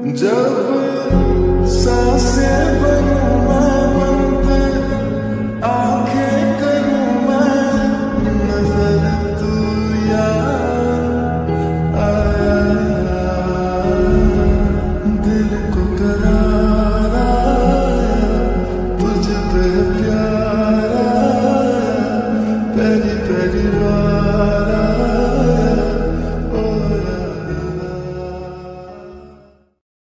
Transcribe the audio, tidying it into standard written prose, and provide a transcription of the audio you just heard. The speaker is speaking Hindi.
जब सांसें भरूं मैं बंद, आंखें करूं मैं नजर, तू याद आया। दिल को करार आया, तुझ पे प्यार आया, पहली पहली बार आया।